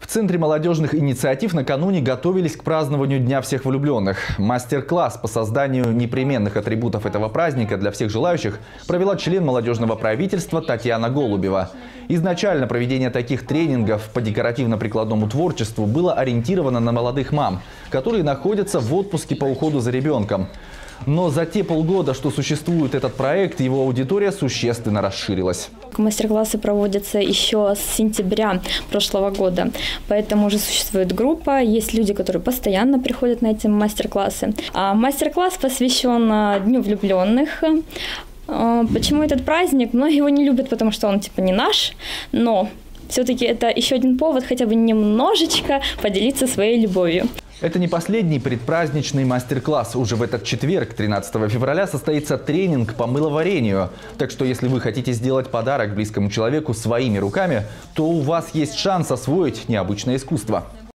В Центре молодежных инициатив накануне готовились к празднованию Дня всех влюбленных. Мастер-класс по созданию непременных атрибутов этого праздника для всех желающих провела член молодежного правительства Татьяна Голубева. Изначально проведение таких тренингов по декоративно-прикладному творчеству было ориентировано на молодых мам, которые находятся в отпуске по уходу за ребенком. Но за те полгода, что существует этот проект, его аудитория существенно расширилась. Мастер-классы проводятся еще с сентября прошлого года, поэтому уже существует группа, есть люди, которые постоянно приходят на эти мастер-классы. А мастер-класс посвящен Дню влюбленных. Почему этот праздник? Многие его не любят, потому что он типа не наш, но все-таки это еще один повод хотя бы немножечко поделиться своей любовью. Это не последний предпраздничный мастер-класс. Уже в этот четверг, 13 февраля, состоится тренинг по мыловарению. Так что, если вы хотите сделать подарок близкому человеку своими руками, то у вас есть шанс освоить необычное искусство.